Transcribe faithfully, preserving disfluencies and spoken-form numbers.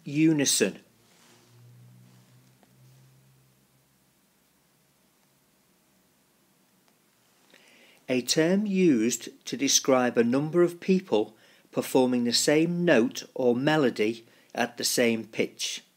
unison. A term used to describe a number of people performing the same note or melody at the same pitch.